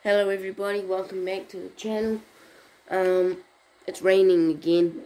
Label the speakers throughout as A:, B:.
A: Hello everybody, welcome back to the channel. It's raining again.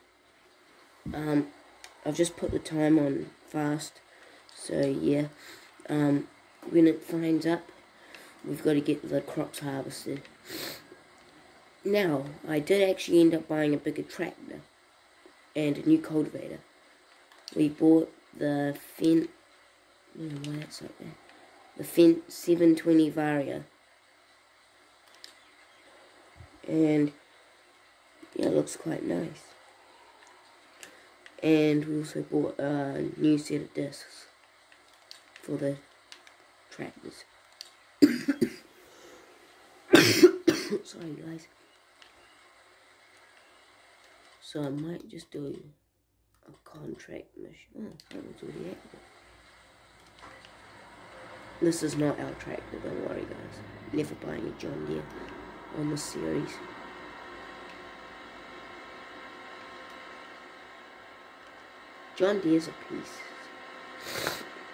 A: I've just put the time on fast, so yeah. When it finds up, we've got to get the crops harvested. Now, I did actually end up buying a bigger tractor and a new cultivator. We bought the Fendt, I don't know why that's like that, the Fendt 720 Vario. And yeah, it looks quite nice. And we also bought a new set of discs for the tractors. Sorry guys. So I might just do a contract mission. Oh, that was already active. This is not our tractor, don't worry guys. Never buying a John Deere on this series. John Deere's a piece.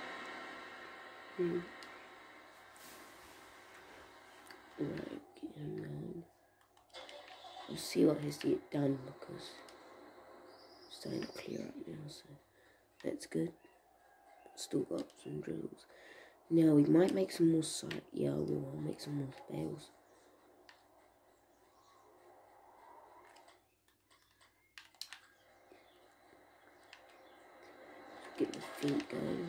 A: Right, get him going. We'll see what has to get done because it's starting to clear up now, so that's good. Still got some drills. Now we might make some more site. Yeah, I will. I'll make some more bales. Get the feet going.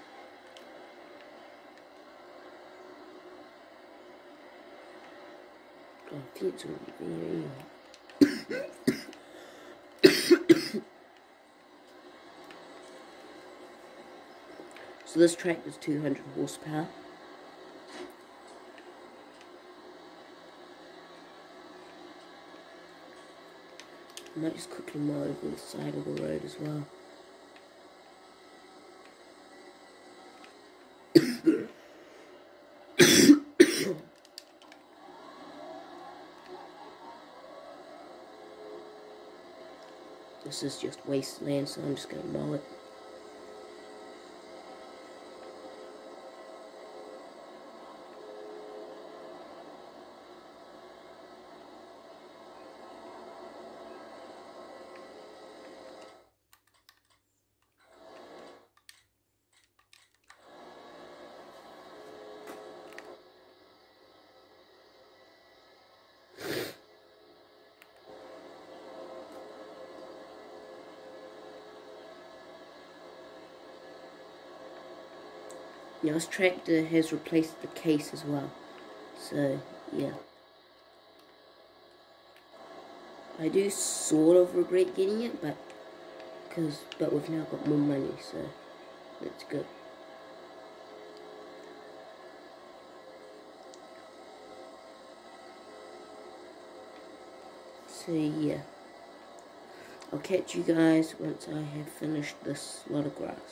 A: Oh, feet's already there anyway. So this tractor's 200 horsepower. I might just quickly mow over the side of the road as well. This is just wasteland, so I'm just going to mow it. Now this tractor has replaced the case as well, so yeah. I do sort of regret getting it, but we've now got more money, so that's good. So yeah, I'll catch you guys once I have finished this lot of grass.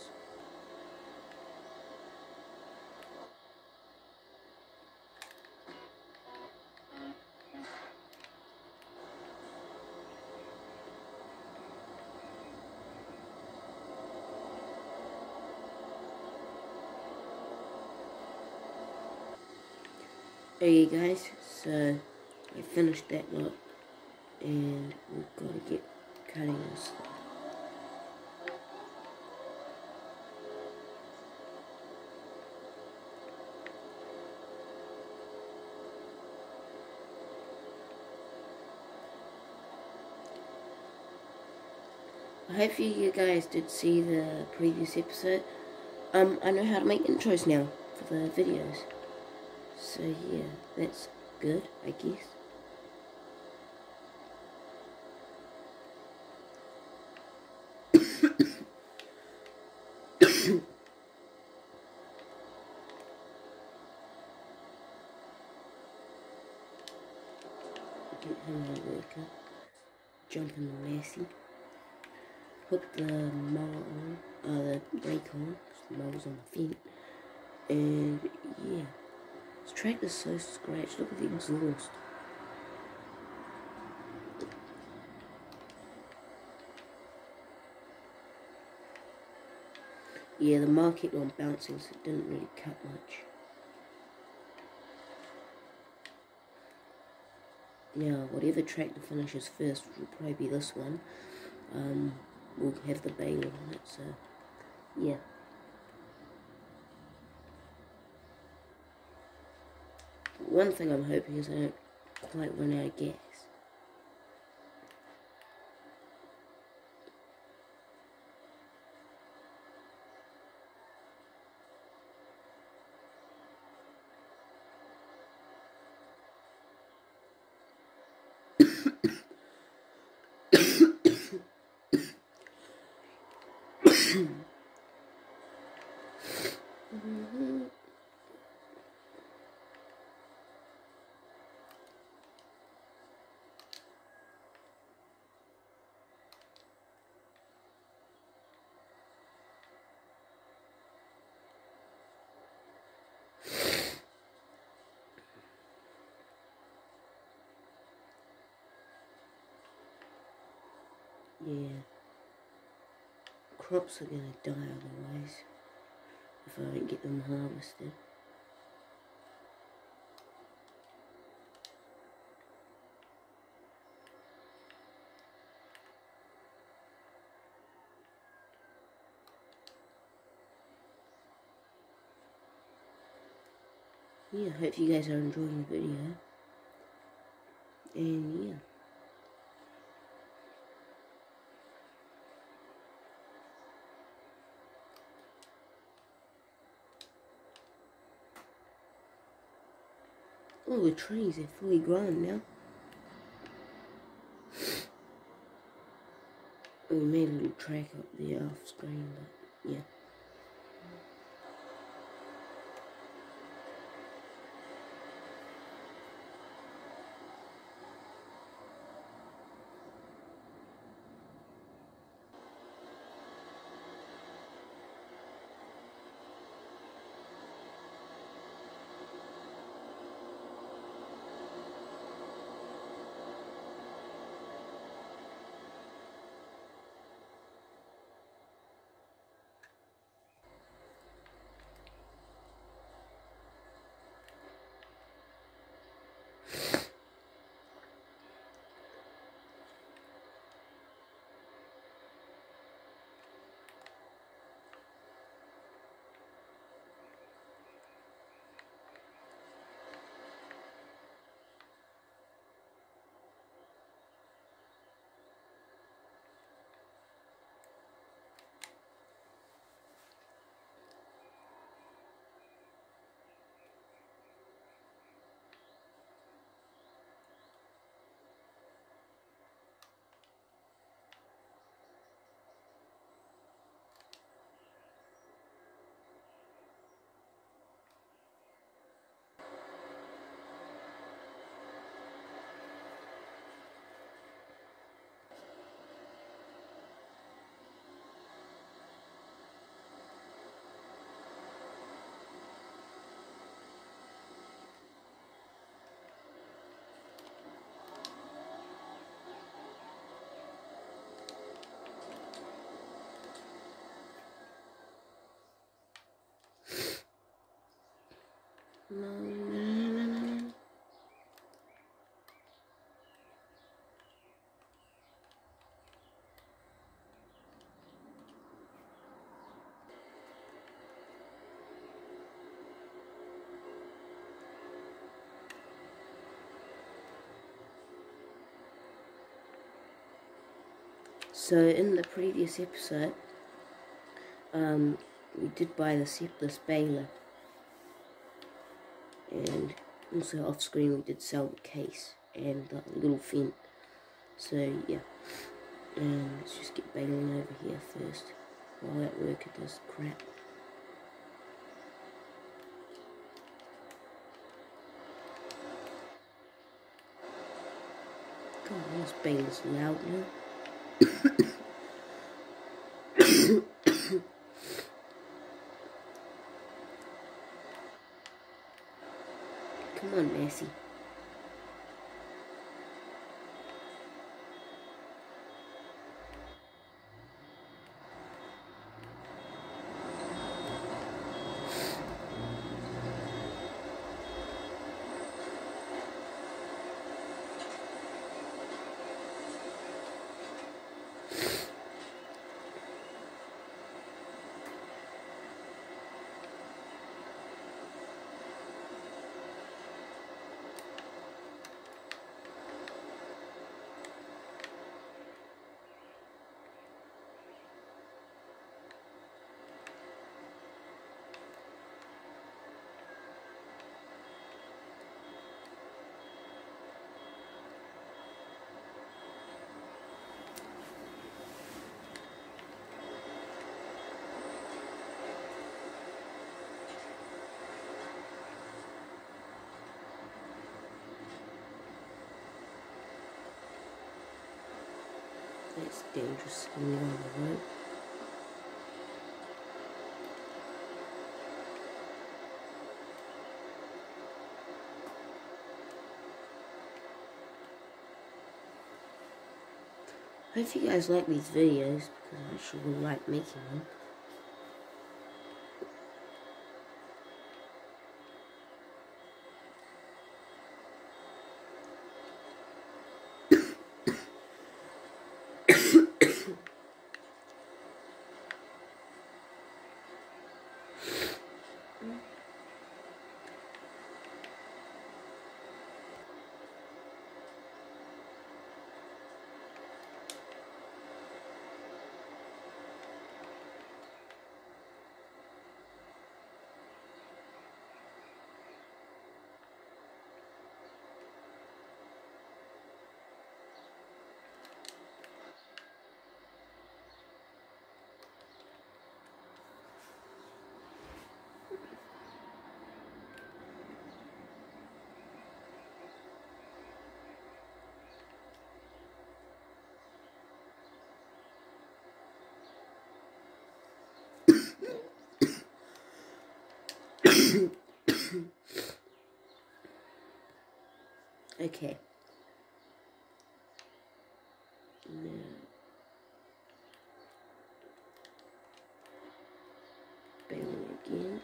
A: Okay guys, so I finished that lot and we've got to get cutting this stuff. Hopefully you guys did see the previous episode. I know how to make intros now for the videos. So yeah, that's good, I guess. Get him a worker. Jump in the Lassie. Put the mower on, the brake on, because the mower's on the fence. And yeah. This tractor's so scratched, look at the exhaust. Yeah, the mark kept on bouncing, so it didn't really cut much. Now, whatever tractor finishes first will probably be this one. We'll have the baler on it, so yeah. One thing I'm hoping is I don't quite run out of gas. Yeah, crops are gonna die otherwise if I don't get them harvested. Yeah, hope you guys are enjoying the video. And yeah. Oh, the trees are fully grown now. We made a little track up there off screen, but yeah. So in the previous episode, we did buy this baler, and also off screen we did sell the case and the little fin. So yeah, let's just get baling over here first while that worker does crap. God, this baler's loud now. Come on, Messi. That's dangerous when you're on the road. I hope you guys like these videos, because I sure will like making them. Okay. Now, bailing again.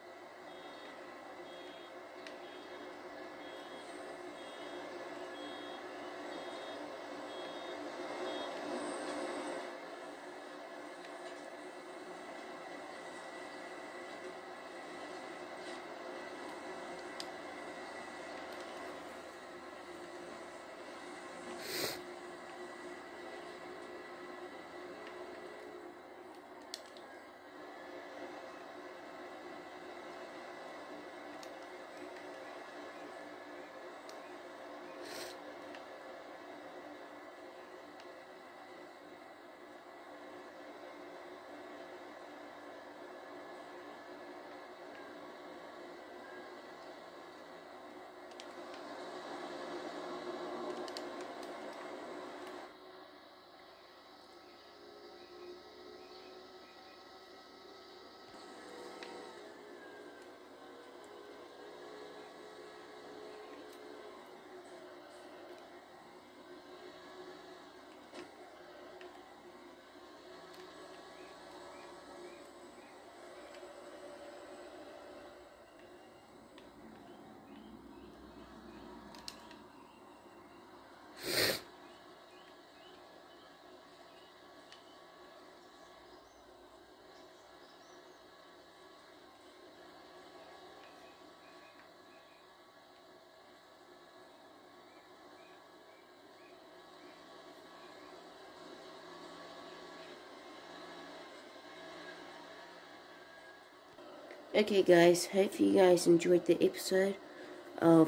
A: Okay guys, hope you guys enjoyed the episode of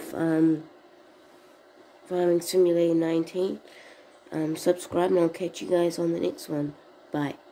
A: Farming Simulator 19. Subscribe and I'll catch you guys on the next one. Bye.